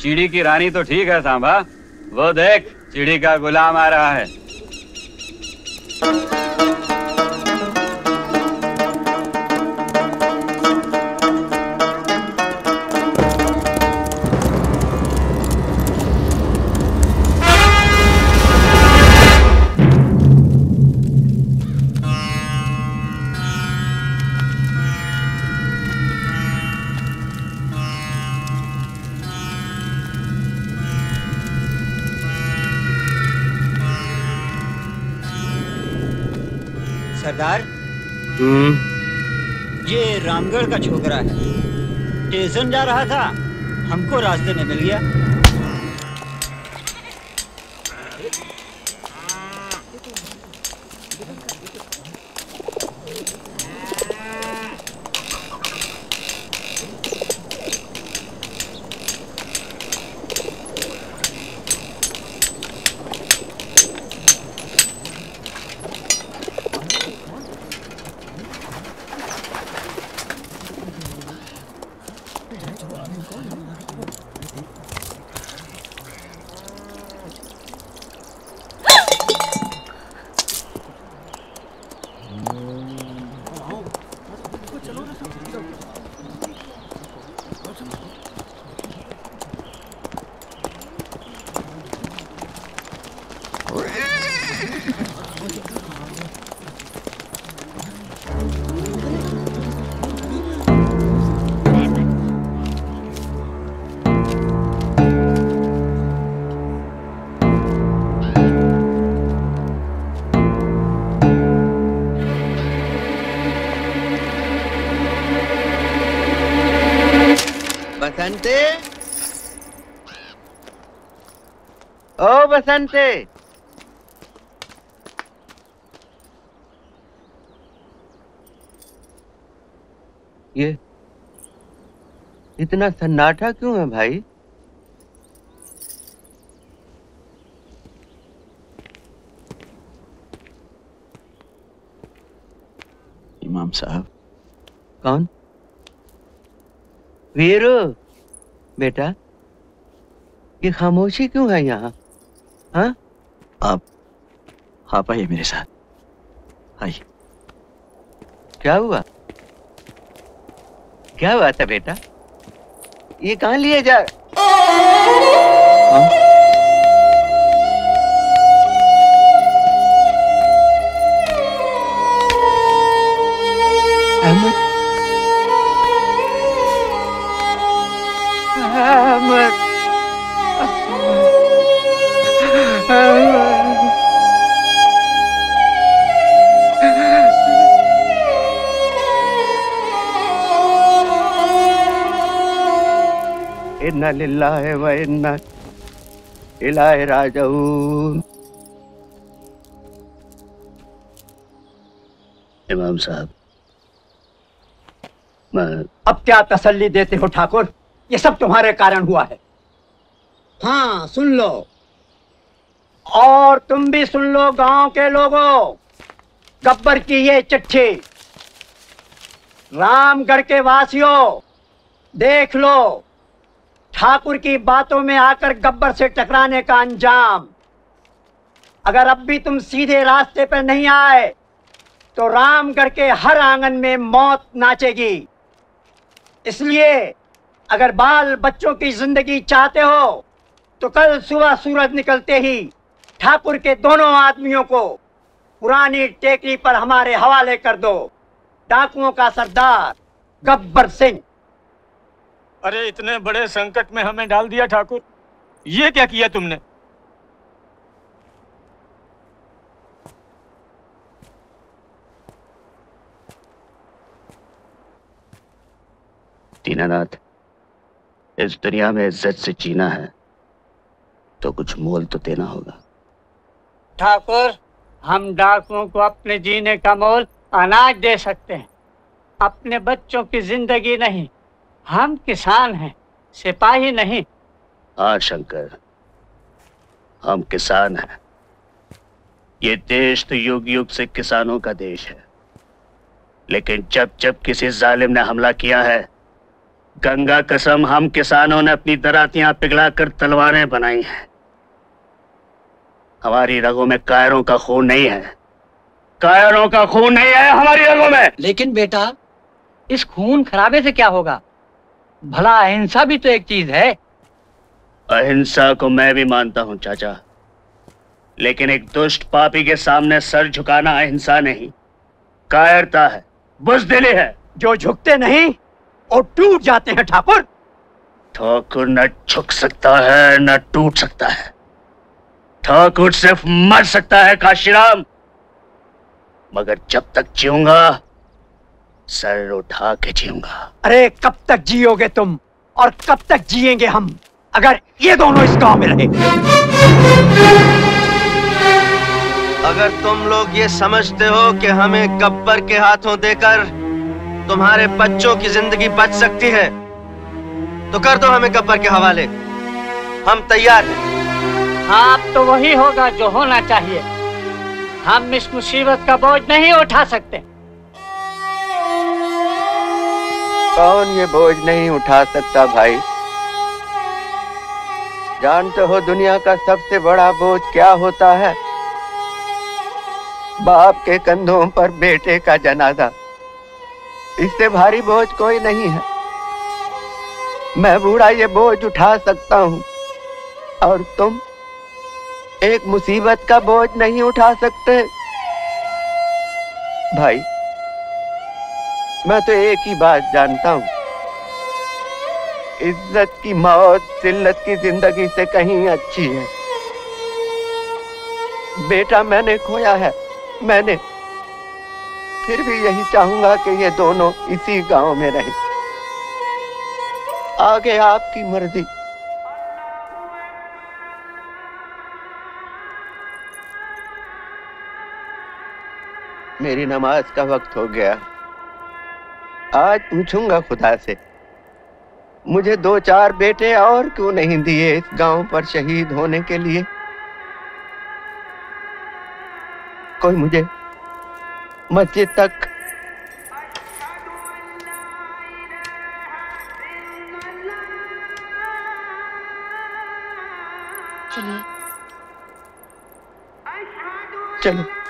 चिड़ी की रानी तो ठीक है सांभा, वो देख चिड़ी का गुलाम आ रहा है। सरदार, ये रामगढ़ का छोकरा है। स्टेशन जा रहा था, हमको रास्ते में मिल गया। बसंते, ओ बसंते, ये इतना सन्नाटा क्यों है भाई? इमाम साहब। कौन? वीरू बेटा, ये खामोशी क्यों है यहाँ? हाँ? आप आइए मेरे साथ, आइए। क्या हुआ? क्या हुआ था बेटा? ये कहाँ लिए जा? हाँ? अहमद, अहमद, इन्ना लिल्लाहि व इन्ना इलैहि राजिऊन। इमाम साहब, अब क्या तसल्ली देते हो ठाकुर? ये सब तुम्हारे कारण हुआ है। हाँ, सुन लो, और तुम भी सुन लो गांव के लोगों। गब्बर की ये चिट्ठी, रामगढ़ के वासियों देख लो, ठाकुर की बातों में आकर गब्बर से टकराने का अंजाम। अगर अब भी तुम सीधे रास्ते पर नहीं आए तो रामगढ़ के हर आंगन में मौत नाचेगी। इसलिए अगर बाल बच्चों की जिंदगी चाहते हो तो कल सुबह सूरज निकलते ही ठाकुर के दोनों आदमियों को पुरानी टेकरी पर हमारे हवाले कर दो। डाकुओं का सरदार गब्बर सिंह। अरे इतने बड़े संकट में हमें डाल दिया ठाकुर, ये क्या किया तुमने? दीनानाथ, इस दुनिया में इज्जत से जीना है तो कुछ मोल तो देना होगा। ठाकुर, हम डाकुओं को अपने जीने का मोल अनाज दे सकते हैं, अपने बच्चों की जिंदगी नहीं। हम किसान हैं, सिपाही नहीं। हाँ शंकर, हम किसान हैं। ये देश तो युग युग से किसानों का देश है, लेकिन जब जब किसी जालिम ने हमला किया है गंगा कसम, हम किसानों ने अपनी दरातियां पिघलाकर तलवारें बनाई हैं। हमारी रगों में कायरों का खून नहीं है, कायरों का खून नहीं है हमारी रगों में। लेकिन बेटा, इस खून खराबे से क्या होगा? भला अहिंसा भी तो एक चीज है। अहिंसा को मैं भी मानता हूं चाचा, लेकिन एक दुष्ट पापी के सामने सर झुकाना अहिंसा नहीं, कायरता है, बुज़दिली है। जो झुकते नहीं और टूट जाते हैं ठाकुर। ठाकुर न झुक सकता है न टूट सकता है, ठाकुर सिर्फ मर सकता है काशीराम। मगर जब तक जीऊंगा सर उठा के जीऊंगा। अरे कब तक जियोगे तुम और कब तक जिएंगे हम, अगर ये दोनों इस गांव में रहे? अगर तुम लोग ये समझते हो कि हमें गब्बर के हाथों देकर तुम्हारे बच्चों की जिंदगी बच सकती है तो कर दो हमें गब्बर के हवाले, हम तैयार हैं। हाँ, अब तो वही होगा जो होना चाहिए। हम इस मुसीबत का बोझ नहीं उठा सकते। कौन ये बोझ नहीं उठा सकता भाई? जानते हो दुनिया का सबसे बड़ा बोझ क्या होता है? बाप के कंधों पर बेटे का जनाजा। इससे भारी बोझ कोई नहीं है। मैं बूढ़ा ये बोझ उठा सकता हूँ और तुम एक मुसीबत का बोझ नहीं उठा सकते। भाई मैं तो एक ही बात जानता हूँ, इज्जत की मौत जिल्लत की जिंदगी से कहीं अच्छी है। बेटा मैंने खोया है, मैंने, फिर भी यही चाहूंगा कि ये दोनों इसी गांव में रहें। आगे आपकी मर्जी। मेरी नमाज का वक्त हो गया। आज पूछूंगा खुदा से, मुझे 2-4 बेटे और क्यों नहीं दिए इस गांव पर शहीद होने के लिए? कोई मुझे मस्जिद तक चलिए। चलो।